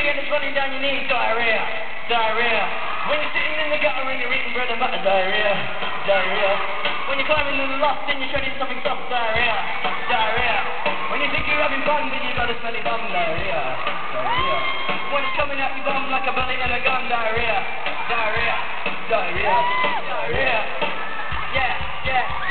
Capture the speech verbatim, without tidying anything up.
and it's running down your knees, diarrhea, diarrhea. When you're sitting in the gutter and you're eating bread and butter, diarrhea, diarrhea. When you're climbing in the loft and you're treading something soft, diarrhea, diarrhea. When you think you're having fun but you've got a smelly bum, diarrhea, diarrhea. When it's coming out your bum like a bullet in a gun, diarrhea, diarrhea, diarrhea, diarrhea. Yeah, yeah.